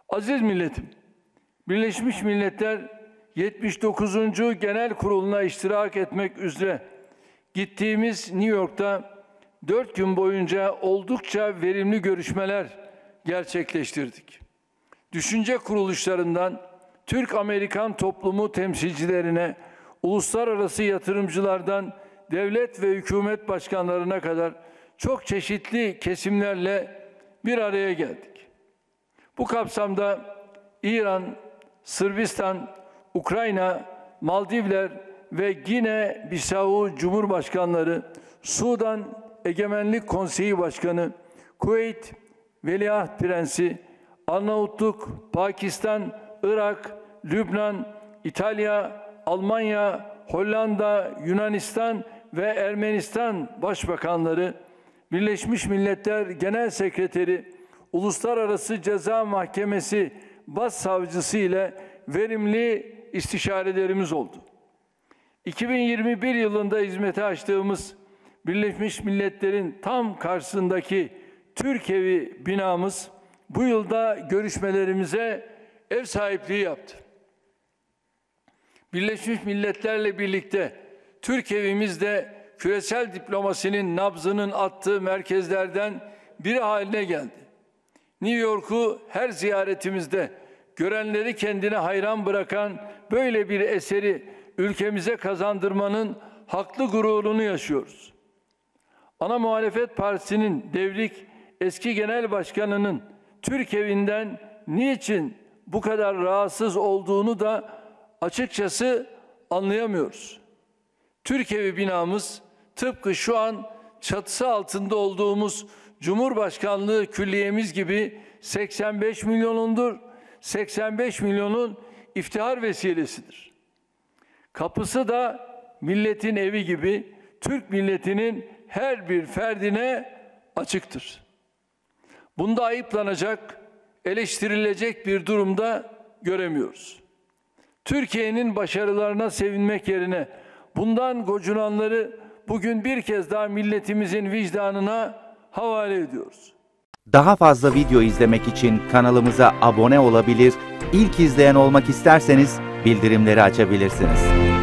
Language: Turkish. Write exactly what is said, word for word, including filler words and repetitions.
Aziz milletim, Birleşmiş Milletler yetmiş dokuzuncu Genel Kurulu'na iştirak etmek üzere gittiğimiz New York'ta dört gün boyunca oldukça verimli görüşmeler gerçekleştirdik. Düşünce kuruluşlarından Türk-Amerikan toplumu temsilcilerine, uluslararası yatırımcılardan devlet ve hükümet başkanlarına kadar çok çeşitli kesimlerle bir araya geldik. Bu kapsamda İran, Sırbistan, Ukrayna, Maldivler ve Gine-Bissau Cumhurbaşkanları, Sudan Egemenlik Konseyi Başkanı, Kuveyt Veliaht Prensi, Arnavutluk, Pakistan, Irak, Lübnan, İtalya, Almanya, Hollanda, Yunanistan ve Ermenistan Başbakanları, Birleşmiş Milletler Genel Sekreteri, Uluslararası Ceza Mahkemesi Başsavcısı ile verimli istişarelerimiz oldu. iki bin yirmi bir yılında hizmete açtığımız Birleşmiş Milletler'in tam karşısındaki Türk Evi binamız bu yılda görüşmelerimize ev sahipliği yaptı. Birleşmiş Milletler'le birlikte Türk Evimiz de küresel diplomasinin nabzının attığı merkezlerden biri haline geldi. New York'u her ziyaretimizde görenleri kendine hayran bırakan böyle bir eseri ülkemize kazandırmanın haklı gururunu yaşıyoruz. Ana Muhalefet Partisi'nin devrik eski genel başkanının Türk Evi'nden niçin bu kadar rahatsız olduğunu da açıkçası anlayamıyoruz. Türk Evi binamız tıpkı şu an çatısı altında olduğumuz Cumhurbaşkanlığı Külliyemiz gibi seksen beş milyonundur. seksen beş milyonun iftihar vesilesidir. Kapısı da milletin evi gibi Türk milletinin her bir ferdine açıktır. Bunda ayıplanacak, eleştirilecek bir durumda göremiyoruz. Türkiye'nin başarılarına sevinmek yerine bundan gocunanları bugün bir kez daha milletimizin vicdanına havale ediyoruz. Daha fazla video izlemek için kanalımıza abone olabilir, ilk izleyen olmak isterseniz bildirimleri açabilirsiniz.